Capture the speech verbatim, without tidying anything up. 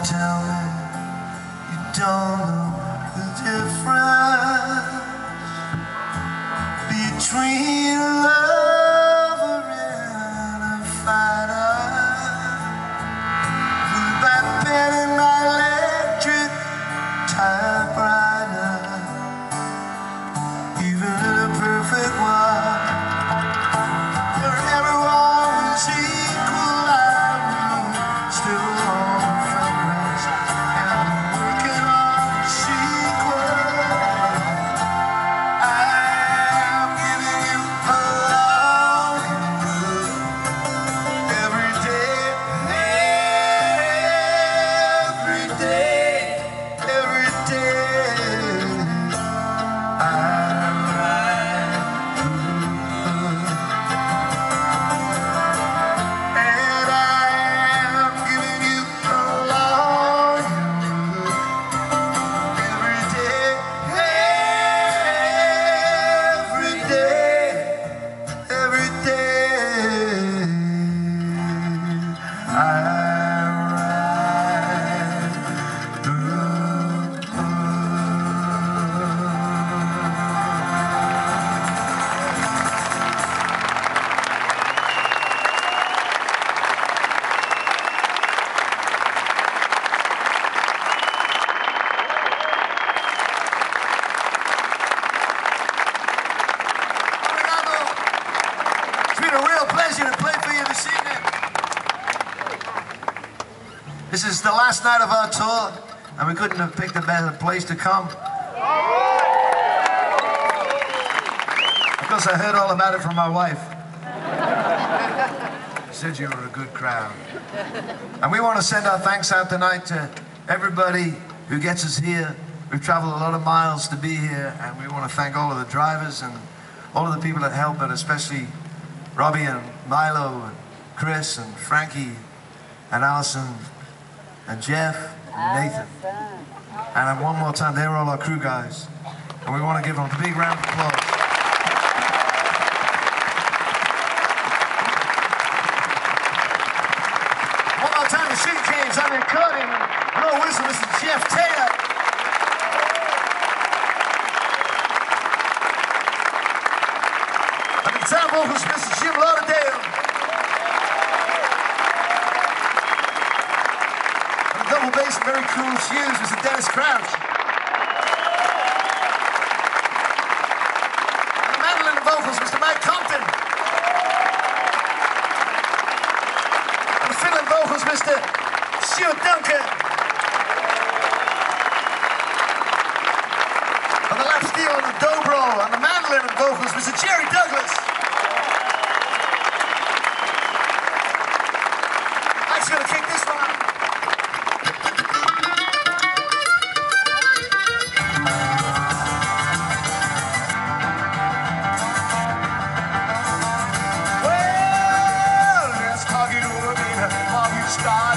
tell me you don't know the difference between a lover and a fighter. Put that pen in my electric typewriter. Even in a perfect world where everyone was equal, I would still long for rest and working on the sequel. I'm giving you a longing look every day, every day, every day. I'm right through, and I am giving you a longing look every day, every day, every day. I'm right through. It's been a real pleasure to play for you this evening. This is the last night of our tour, and we couldn't have picked a better place to come. Of course, I heard all about it from my wife. She said you were a good crowd. And we want to send our thanks out tonight to everybody who gets us here. We've traveled a lot of miles to be here, and we want to thank all of the drivers and all of the people that help, but especially Robbie and Milo and Chris and Frankie and Allison and Jeff and Nathan. And one more time, they're all our crew guys. And we want to give them a big round of applause. One more time, the Sugar Canes on the accordion and blow whistle, this is Jeff Taylor. On the guitar vocals, Mister Jim Lauderdale. On the double bass and very cool shoes, Mister Dennis Crouch. On the mandolin and vocals, Mister Mike Compton. On the fiddle and vocals, Mister Stuart Duncan. On the lap steel and the dobro, on the mandolin and vocals, Mister Jerry Douglas. I'm just gonna kick this one out. Well, let's talk it over, baby. How you start?